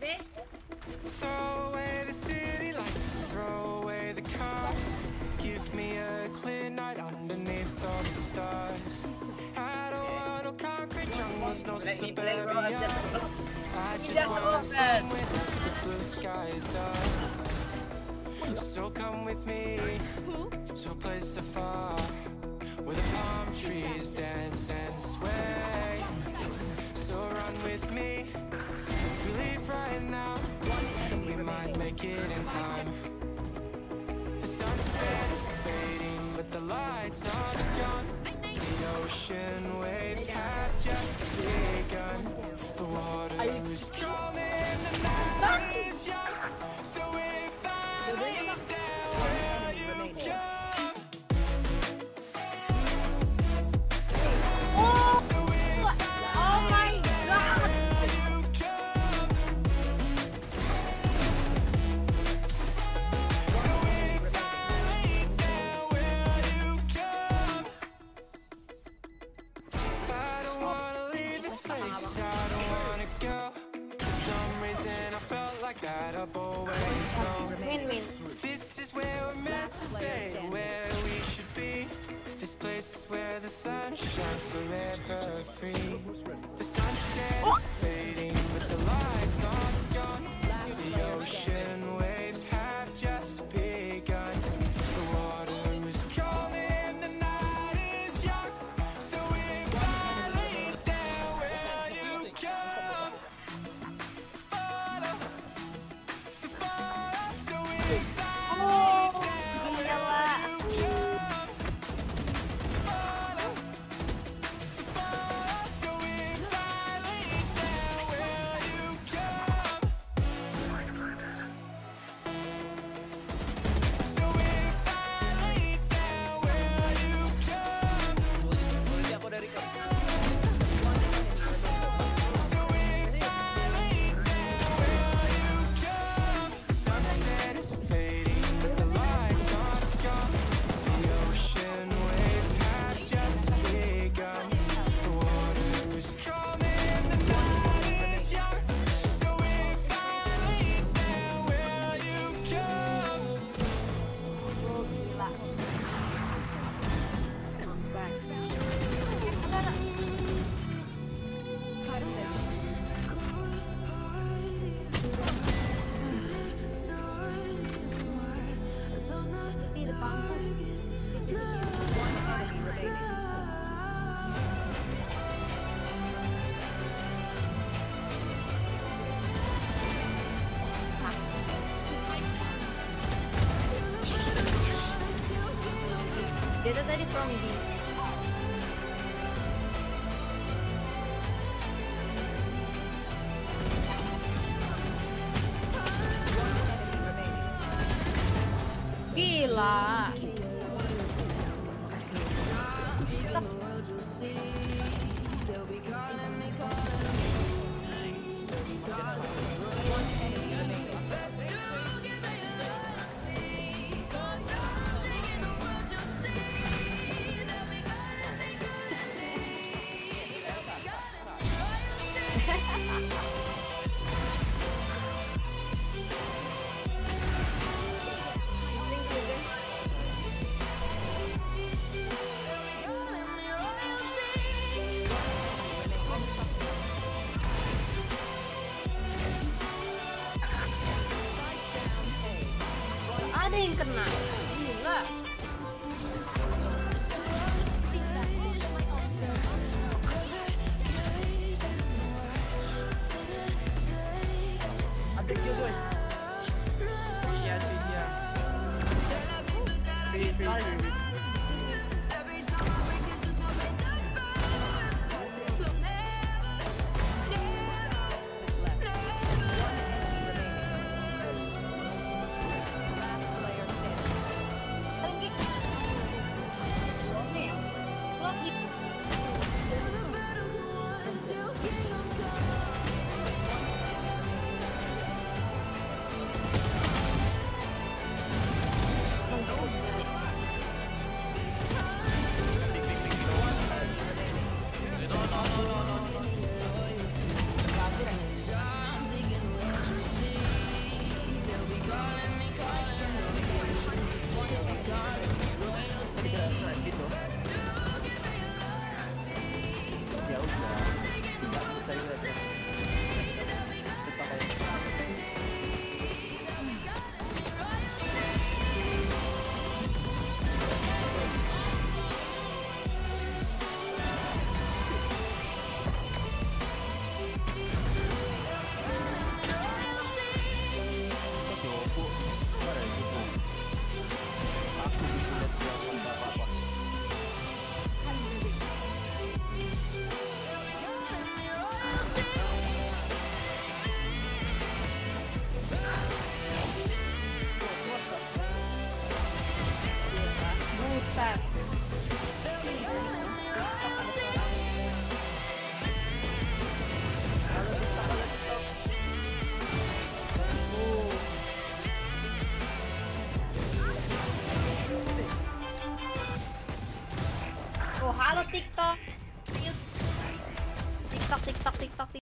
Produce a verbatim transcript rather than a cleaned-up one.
Throw away the city lights, throw away the cars. Give me a clear night underneath all the stars. I don't want no concrete jungles, no suburbia. I just want somewhere the blue skies are. So come with me to a place afar, where the palm trees dance and sway. So run with me, if we leave right now, we might make it in time. The sunset is fading, but the light's not gone. The ocean waves have just begun. The water is calling, the night is young. So if I lay down, will you come? So if I lay down, will you come? So if I lay down, will you come? I don't wanna leave this place, I don't wanna go. For some reason I felt like that I've always known. This is where we're meant to stay, where we should be. This place is where the sun shines forever free. The sunset is fading, but the light's not gone. The ocean waves have just begun. The water is calling, the night is young. So if I lay down, will you come? Follow, so follow. So if I lay down, will you come? Follow, so follow. So if I lay down, will you come? So if I lay down, will you come? So if I lay down, will you come? The sunset is fading, but the light's not gone. The ocean waves have just begun. The water is calling, the night is young. So if I lay down, will you come? Dia tuh tadi from B. Gila. Ada yang kena. Gila. Ada dia boy. Iya dia. Pilih pilih. Halo TikTok. TikTok, TikTok, TikTok, TikTok.